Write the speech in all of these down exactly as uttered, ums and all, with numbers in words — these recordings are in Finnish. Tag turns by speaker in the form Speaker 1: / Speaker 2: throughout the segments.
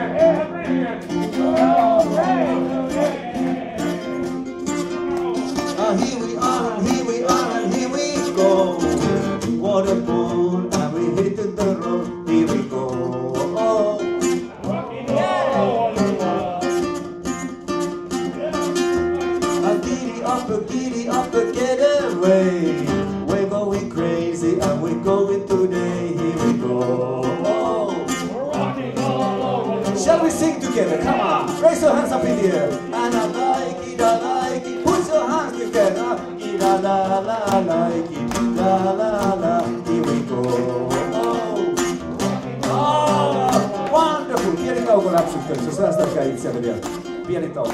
Speaker 1: Uh, here we are, and here we are, and here we go. What a moon, and we hit the road. Here we go. Oh. A giddy up, a giddy up, a get away. We're going crazy, and we're going today. Here we go. Oh. Shall we sing together? Come on, raise your hands up in the air. And I like it, I like it. Put your hands together. La la la, like it. La la la. Here we go. Oh, oh, wonderful. Pieni tauko läpsyttelyssä. Säästäkää itseäni vielä. Pieni tauko.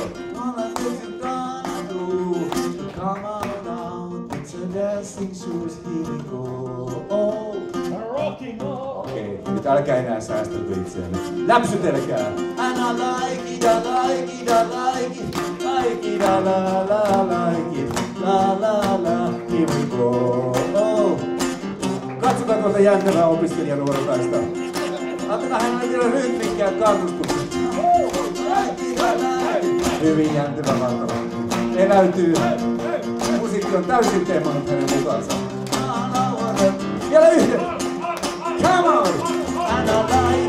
Speaker 1: Come on down, it's a dancing shoes. Here we go. Oh. Okei, okay, nyt älkää enää säästelkö itseänne. Läpsytelkää! And I like it, I like it, I like it, like it, la la la, like it, la la la, here we go. Oh. Katsotaan tuolta jännevää opiskelijanuorokaista. Antetaan hänelle vielä rytmikkää kannustuksen. Hyvin jäntevä valtava. Eläytyy. Musiikki on täysin teemannut hänen mukaansa. Vielä yhden! Come on! And I like